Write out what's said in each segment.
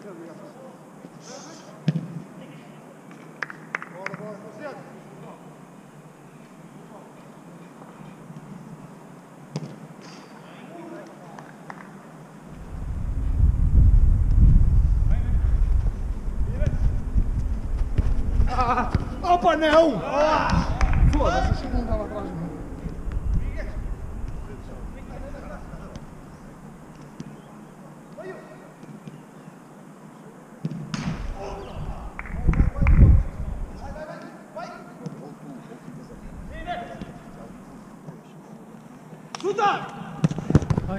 Opa, não! Foda-se, deixa eu mandar lá atrás de mim. Chuta! Vai.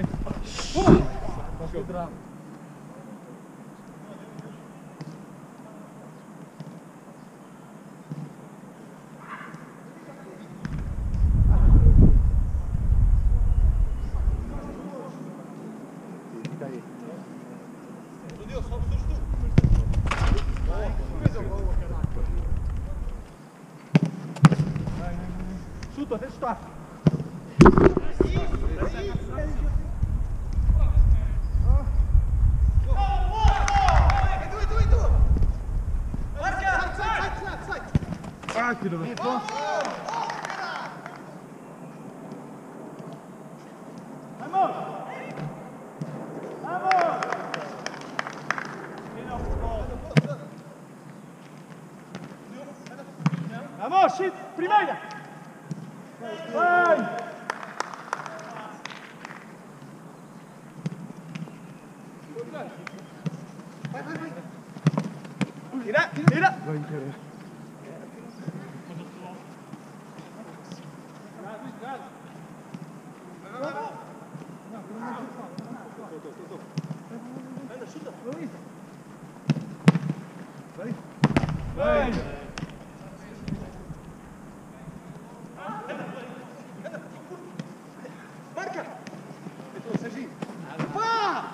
Chuta, deixa estar. Ai, filho da puta. Vamos! Vamos! Vamos, Chip! Primeira! Vai! Vai! Tira! Vai, cara. Vai! Marca! Serginho! Vá!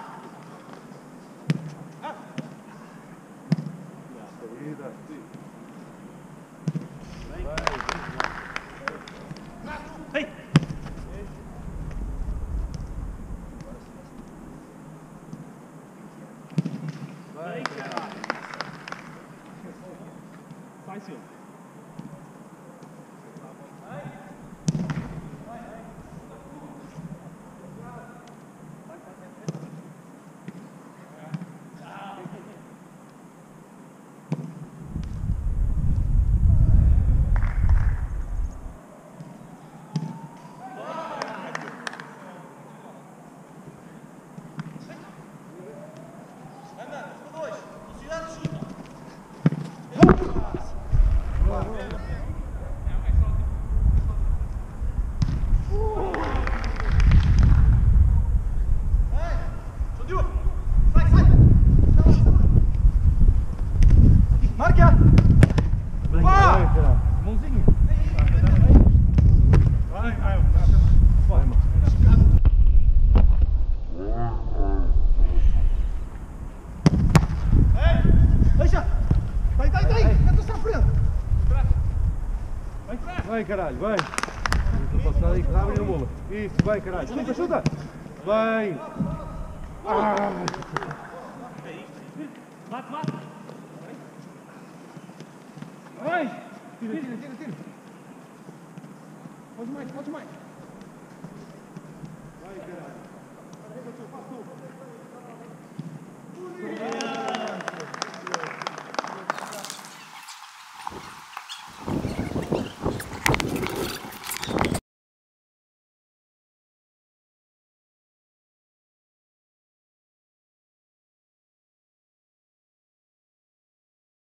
Ei! Vai, Sai, senhor. Marca! vai, cara. Mãozinha. Vai, Vai, mano. Deixa! Vai! Entra-se à frente! Vai, caralho, vai. Passar aí, abre a bola. Isso, vai, caralho. Chuta! Vai! Mate! Vai! Tira! Pode mais! Vai, caralho. Passou!